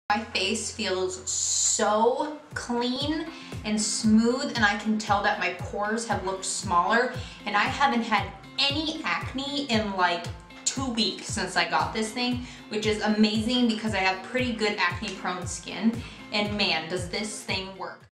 My face feels so clean and smooth, and I can tell that my pores have looked smaller, and I haven't had any acne in like 2 weeks since I got this thing, which is amazing because I have pretty good acne prone skin, and man, does this thing work.